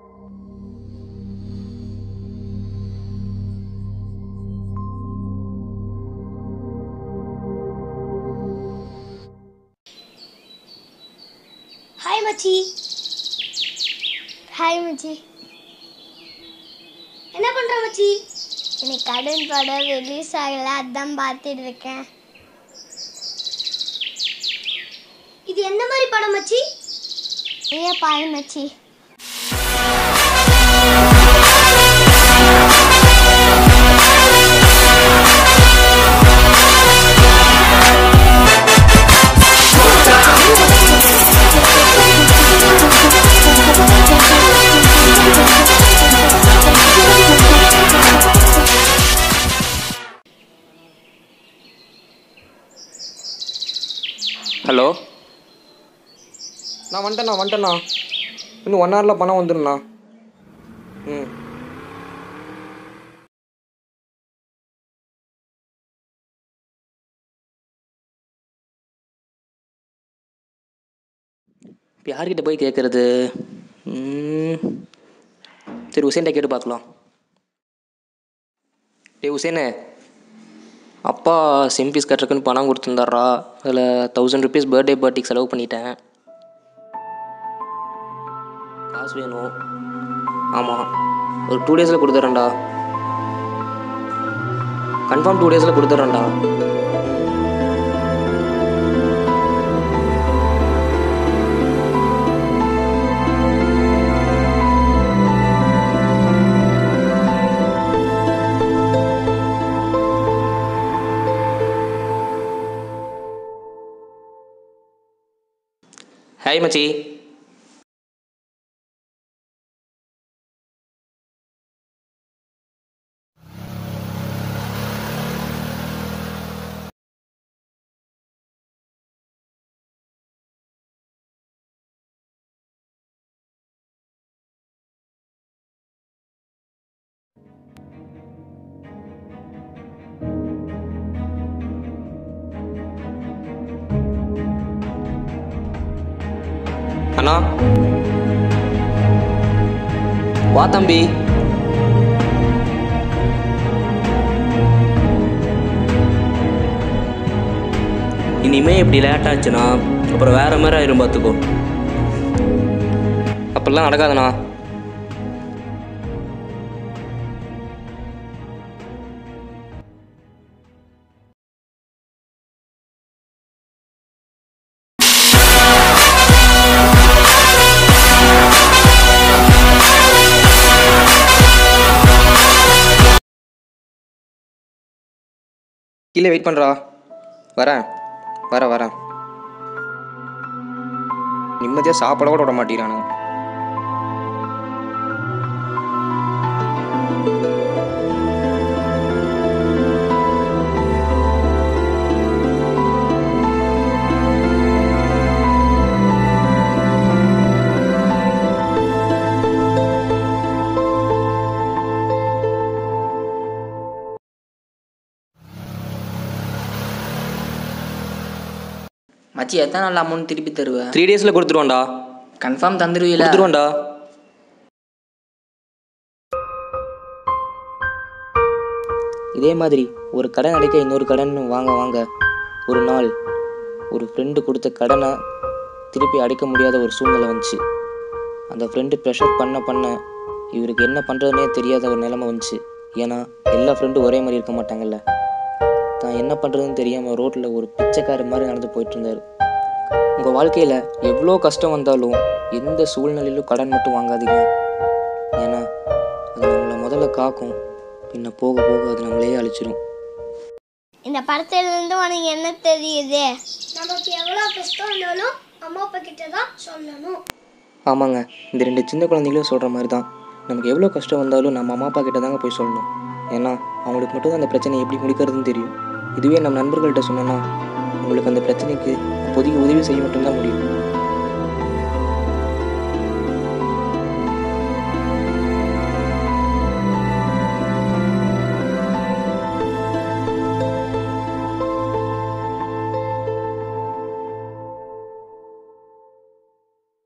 Hi மச்சி. Hi மச்சி. என்ன பண்ற மச்சி? இன்னைக்கு கடன் படம் ரிலீஸ் ஆகலை, அதான் பார்த்துட்டு இருக்கேன். இது என்ன மாதிரி படம் மச்சி? நீயே பாரு மச்சி. ஹலோ, நான் வந்துட்டேண்ணா. இன்னும் 1 ஹவரில் பணம் வந்துடுண்ணா. இப்போ யார்கிட்ட போய் கேட்குறது? சரி, உசேன்கிட்ட கேட்டு பார்க்கலாம். உசேனு, அப்பா சிம் ஃபீஸ் கட்டுறதுக்குன்னு பணம் கொடுத்துருந்தாரா, அதில் 1000 ருபீஸ் பர்த்டே பார்ட்டிக்கு செலவு பண்ணிட்டேன். காசு வேணும். ஆமாம், ஒரு 2 டேஸில் கொடுத்துட்றேன்டா. கன்ஃபார்ம் 2 டேஸில் கொடுத்துட்றேன்டா. ஹாய் மச்சி. அண்ணா, வா தம்பி. இனிமே இப்படி லேட் ஆச்சுன்னா அப்புறம் வேற மாதிரி ஆயிரும், பார்த்துக்கோ. அப்படிலாம் நடக்காதுண்ணா. கீழே வெயிட் பண்ணுறா. வரேன். நிம்மதியாக சாப்பிட கூட விட மாட்டேங்கிறானு. மச்சி, எத்தனை நாள் அமௌண்ட் திருப்பி தருவேன்? 3 டேஸில் கொடுத்துருவான்டா. கன்ஃபார்ம் தந்துடுவீல? கொடுத்துருவான்டா. இதே மாதிரி ஒரு கடன் அடைக்க இன்னொரு கடன் வாங்க ஒரு நாள் ஒரு ஃப்ரெண்டு கொடுத்த கடனை திருப்பி அடைக்க முடியாத ஒரு சூழ்நிலை வந்துச்சு. அந்த ஃப்ரெண்டு ப்ரெஷர் பண்ண இவருக்கு என்ன பண்ணுறதுனே தெரியாத ஒரு நிலைமை வந்துச்சு. ஏன்னா எல்லா ஃப்ரெண்டும் ஒரே மாதிரி இருக்க மாட்டாங்கல்ல. தான் என்ன பண்ணுறதுன்னு தெரியாமல் ரோட்டில் ஒரு பிச்சைக்கார மாதிரி நடந்து போயிட்டு இருந்தார். உங்கள் வாழ்க்கையில் எவ்வளோ கஷ்டம் வந்தாலும் எந்த சூழ்நிலையிலும் கடன் மட்டும் வாங்காதீங்க. ஏன்னா அது நம்மளை முதல்ல காக்கும், பின்ன போக போக அது நம்மளையே அழிச்சிடும். இந்த படத்திலிருந்து உனக்கு என்ன தெரியுது? நமக்கு எவ்வளோ கஷ்டம் இருந்தாலும் அம்மா அப்பா கிட்ட தான் சொல்லணும். ஆமாங்க, இந்த 2 சின்ன குழந்தைங்களும் சொல்கிற மாதிரி தான். நமக்கு எவ்வளோ கஷ்டம் வந்தாலும் நம்ம அம்மா அப்பா கிட்ட தாங்க போய் சொல்லணும். ஏன்னா அவங்களுக்கு மட்டும் தான் அந்த பிரச்சனையை எப்படி முடிக்கிறதுன்னு தெரியும். இதுவே நம்ம நண்பர்கள்ட்ட சொன்னோன்னா உங்களுக்கு அந்த பிரச்சனைக்கு அப்போதைக்கு உதவி செய்ய மட்டும்தான் முடியும்.